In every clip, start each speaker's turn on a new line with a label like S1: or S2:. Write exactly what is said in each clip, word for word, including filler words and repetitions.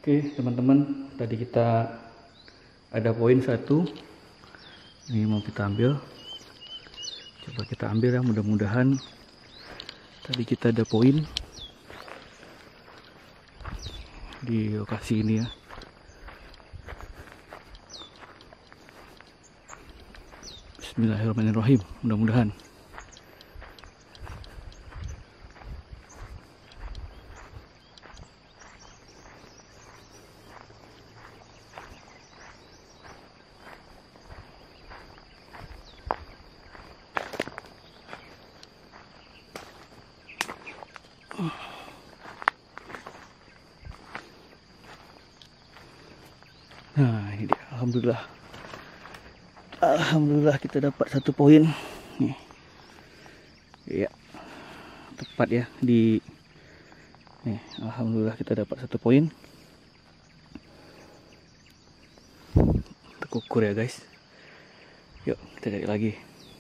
S1: Oke teman-teman, tadi kita ada poin satu, ini mau kita ambil. Coba kita ambil ya, mudah-mudahan. Tadi kita ada poin di lokasi ini ya. Bismillahirrahmanirrahim, mudah-mudahan. Nah ini dia, alhamdulillah. Alhamdulillah kita dapat satu poin. Nih. Iya. Tepat ya di nih, alhamdulillah kita dapat satu poin. Tekukur ya guys. Yuk kita cari lagi.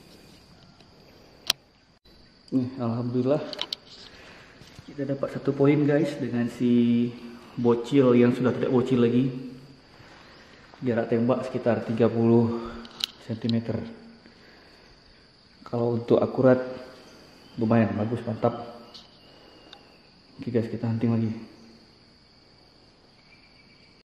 S1: Nih, alhamdulillah kita dapat satu poin guys dengan si bocil yang sudah tidak bocil lagi. Jarak tembak sekitar tiga puluh sentimeter. Kalau untuk akurat lumayan bagus, mantap. Oke guys, kita hunting lagi.